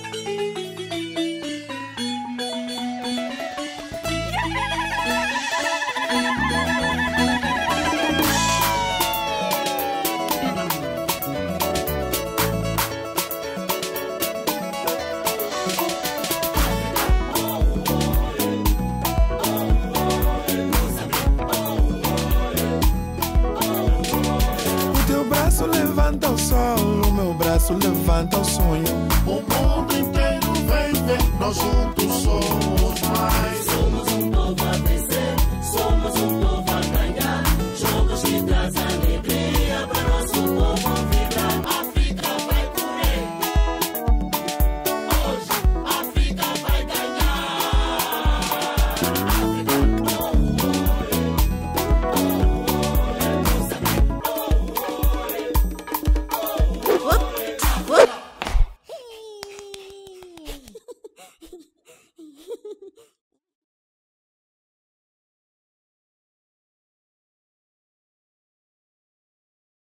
Levanta o sol, o meu braço levanta o sonho. O mundo inteiro vem ver, nós juntos somos mais.